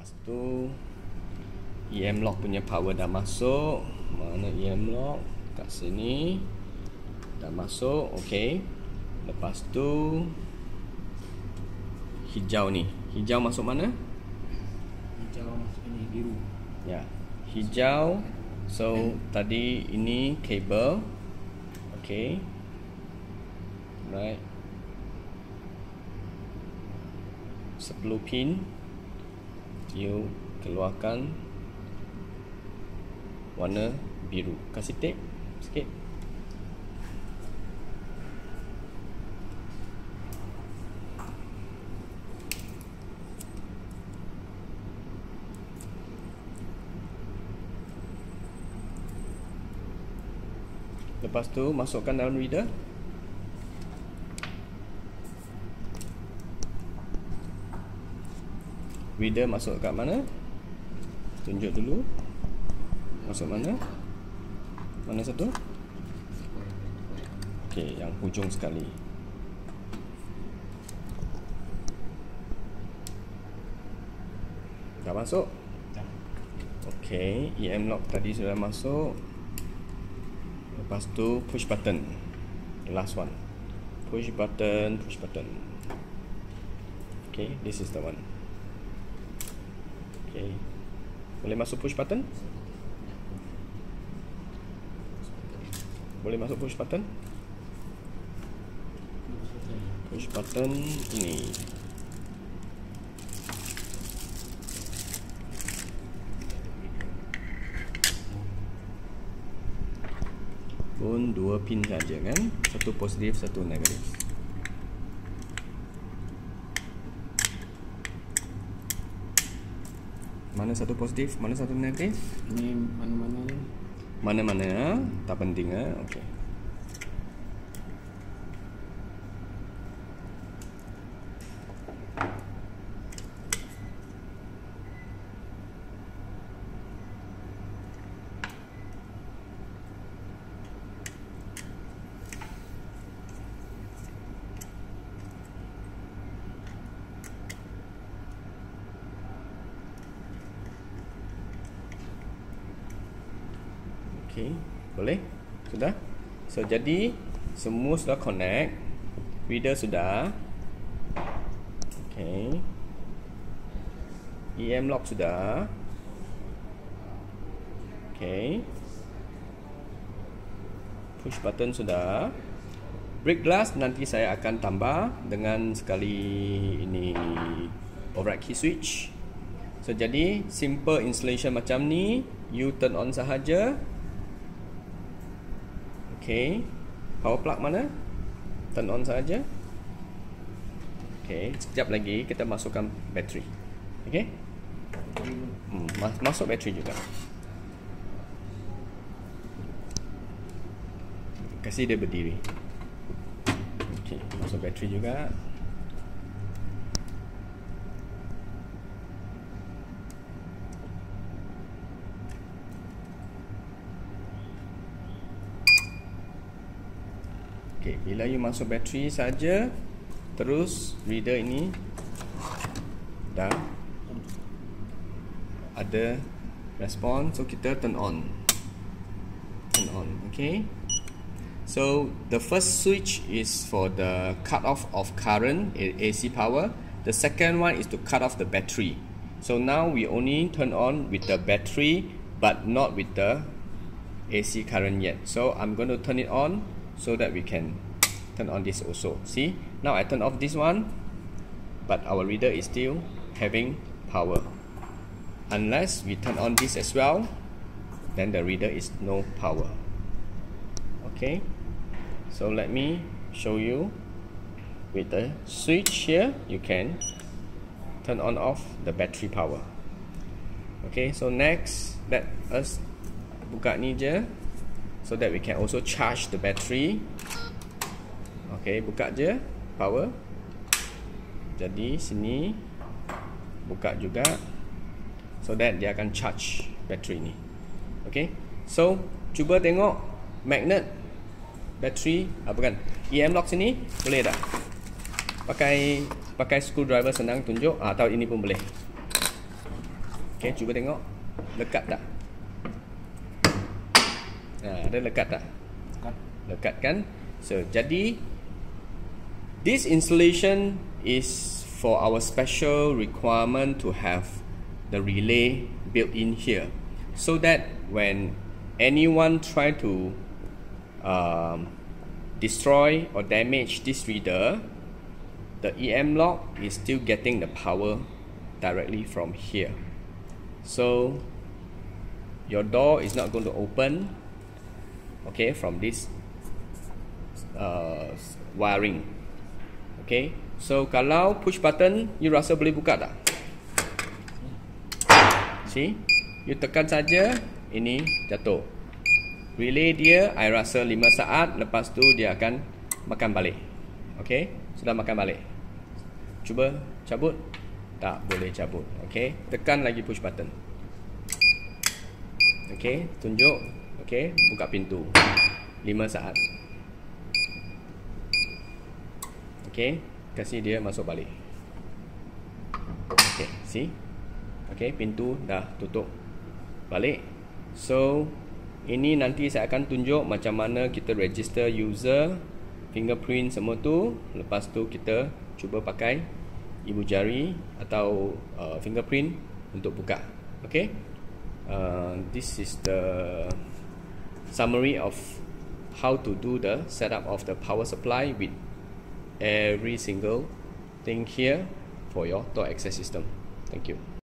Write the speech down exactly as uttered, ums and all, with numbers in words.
Lepas tu E M lock punya power dah masuk. Mana E M lock? Kat sini. Dah masuk. Okey. Lepas tu hijau ni. Hijau masuk mana? Hijau masuk ini, biru. Ya. Hijau. So tadi ini kabel. Okey. Right. sepuluh pin. You keluarkan warna biru. Kasih tape sikit. Lepas tu masukkan dalam reader. Reader masuk kat mana? Tunjuk dulu. Masuk mana? Mana satu? Okey, yang hujung sekali. Dah masuk? Dah. Okey, E M lock tadi sudah masuk. Lepas tu push button. The last one. Push button, push button. Okay, this is the one. Okay. Boleh masuk push button? Boleh masuk push button? Push button ini. Pun dua pin saja kan, satu positif, satu negatif. Mana satu positif, mana satu negatif? Ini mana-mana ni? Mana-mana, tak penting ah. Okey. Okay, boleh? Sudah? So, jadi semua sudah connect. Reader sudah. Okay. E M lock sudah. Okay. Push button sudah. Break glass nanti saya akan tambah dengan sekali ini override key switch. So, jadi simple installation macam ni. You turn on sahaja. Okay, power plug mana? Turn on saja. Okay, sekejap lagi kita masukkan bateri. Okay, hmm, mas masuk bateri juga. Kasih dia berdiri. Okay, masuk bateri juga. Okay, bila you masuk bateri saja, terus reader ini dah ada respon, so kita turn on. Turn on, okay. So the first switch is for the cut off of current, A C power. The second one is to cut off the battery. So now we only turn on with the battery, but not with the A C current yet. So I'm going to turn it on so that we can turn on this also. See, now I turn off this one, but our reader is still having power. Unless we turn on this as well, then the reader is no power. Okay, so let me show you with the switch here. You can turn on off the battery power. Okay, so next let us buka ni je, so that we can also charge the battery. Okay, buka je power. Jadi sini buka juga, so that dia akan charge battery ni. Okay, so cuba tengok magnet battery apa kan, E M lock sini boleh tak? Pakai pakai screwdriver senang tunjuk, ah, atau ini pun boleh. Okay, cuba tengok. Lekat tak? Nah, ada lekat tak? Kan? Lekat kan? So, jadi this installation is for our special requirement to have the relay built in here, so that when anyone try to um, destroy or damage this reader, the E M lock is still getting the power directly from here. So your door is not going to open, okay, from this uh, wiring. Okay, so kalau push button, you rasa boleh buka tak? See, you tekan saja, ini jatuh. Relay dia, I rasa lima saat, lepas tu dia akan makan balik. Okay, sudah makan balik. Cuba cabut. Tak boleh cabut. Okay, tekan lagi push button. Okay, tunjuk. Okay, buka pintu. lima saat. Okay, kasih dia masuk balik. Okay, see. Okay, pintu dah tutup balik. So ini nanti saya akan tunjuk macam mana kita register user, fingerprint semua tu. Lepas tu kita cuba pakai ibu jari atau uh, fingerprint untuk buka. Okay, uh, this is the summary of how to do the setup of the power supply with every single thing here for your door access system. Thank you.